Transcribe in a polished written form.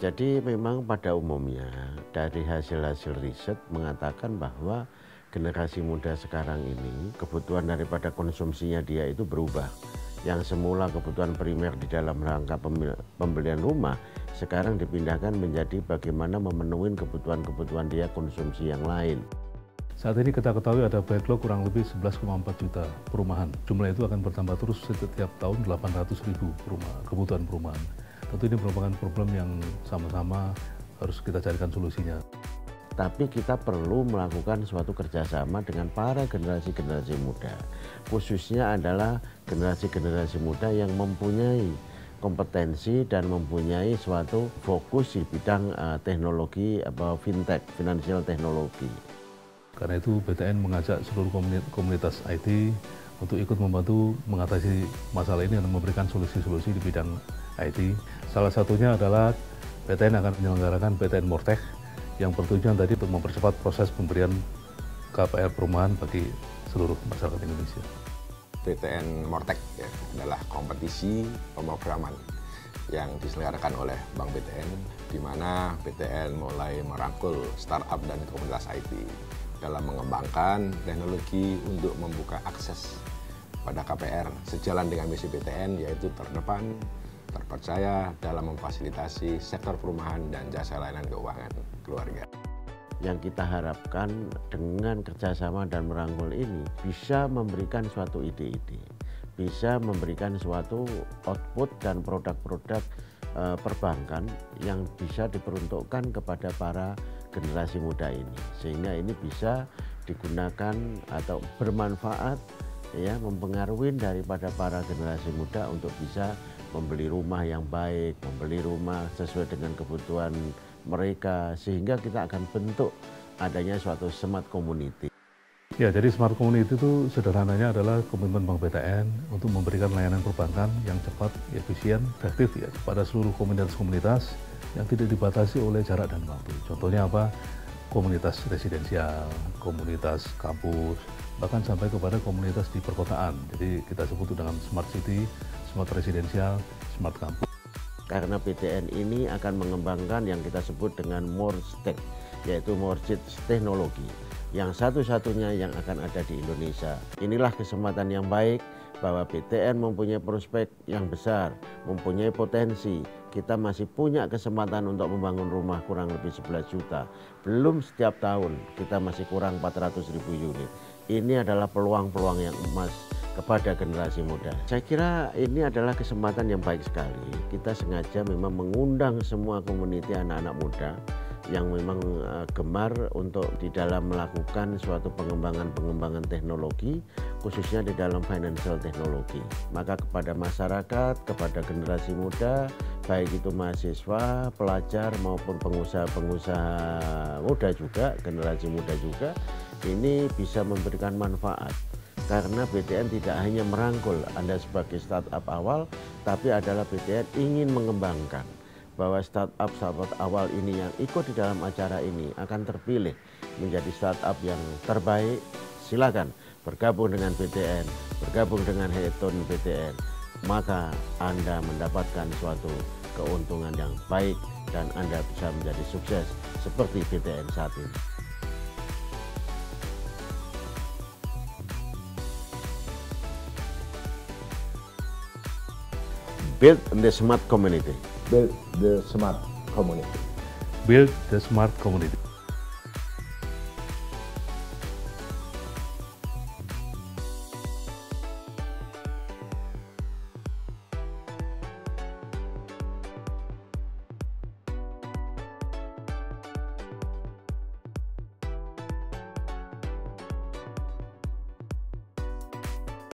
Jadi memang pada umumnya dari hasil-hasil riset mengatakan bahwa generasi muda sekarang ini kebutuhan daripada konsumsinya dia itu berubah. Yang semula kebutuhan primer di dalam rangka pembelian rumah sekarang dipindahkan menjadi bagaimana memenuhi kebutuhan-kebutuhan dia konsumsi yang lain. Saat ini kita ketahui ada backlog kurang lebih 11,4 juta perumahan. Jumlah itu akan bertambah terus setiap tahun 800.000 kebutuhan perumahan. Tentu ini merupakan problem yang sama-sama harus kita carikan solusinya. Tapi kita perlu melakukan suatu kerjasama dengan para generasi-generasi muda. Khususnya adalah generasi-generasi muda yang mempunyai kompetensi dan mempunyai suatu fokus di bidang teknologi fintech, financial teknologi. Karena itu BTN mengajak seluruh komunitas IT untuk ikut membantu mengatasi masalah ini dan memberikan solusi-solusi di bidang IT. Salah satunya adalah BTN akan menyelenggarakan BTN Mortech yang bertujuan tadi untuk mempercepat proses pemberian KPR perumahan bagi seluruh masyarakat Indonesia. BTN Mortech ya, adalah kompetisi pemrograman yang diselenggarakan oleh Bank BTN, di mana BTN mulai merangkul startup dan komunitas IT dalam mengembangkan teknologi untuk membuka akses pada KPR sejalan dengan misi BTN, yaitu terdepan, terpercaya dalam memfasilitasi sektor perumahan dan jasa layanan keuangan keluarga. Yang kita harapkan dengan kerjasama dan merangkul ini bisa memberikan suatu ide-ide, bisa memberikan suatu output dan produk-produk perbankan yang bisa diperuntukkan kepada para generasi muda ini, sehingga ini bisa digunakan atau bermanfaat ya, mempengaruhi daripada para generasi muda untuk bisa membeli rumah yang baik, membeli rumah sesuai dengan kebutuhan mereka, sehingga kita akan bentuk adanya suatu smart community. Ya, jadi smart community itu sederhananya adalah komitmen Bank BTN untuk memberikan layanan perbankan yang cepat, efisien, efektif ya kepada seluruh komunitas-komunitas yang tidak dibatasi oleh jarak dan waktu. Contohnya apa? Komunitas residensial, komunitas kampus, bahkan sampai kepada komunitas di perkotaan. Jadi kita sebut dengan smart city, smart residensial, smart kampus. Karena BTN ini akan mengembangkan yang kita sebut dengan Mortech, yaitu mortgage teknologi, yang satu-satunya yang akan ada di Indonesia. Inilah kesempatan yang baik bahwa BTN mempunyai prospek yang besar, mempunyai potensi. Kita masih punya kesempatan untuk membangun rumah kurang lebih 11 juta. Belum setiap tahun, kita masih kurang 400.000 unit. Ini adalah peluang-peluang yang emas kepada generasi muda. Saya kira ini adalah kesempatan yang baik sekali. Kita sengaja memang mengundang semua komuniti anak-anak muda yang memang gemar untuk di dalam melakukan suatu pengembangan teknologi, khususnya di dalam financial teknologi. Maka kepada masyarakat, kepada generasi muda, baik itu mahasiswa, pelajar maupun pengusaha muda juga, generasi muda juga, ini bisa memberikan manfaat. Karena BTN tidak hanya merangkul Anda sebagai startup awal, tapi adalah BTN ingin mengembangkan bahwa startup awal ini yang ikut di dalam acara ini akan terpilih menjadi startup yang terbaik. Silakan bergabung dengan BTN, bergabung dengan Heton BTN, maka Anda mendapatkan suatu keuntungan yang baik dan Anda bisa menjadi sukses seperti BTN saat ini. Build the smart community. Build the smart community. Build the smart community.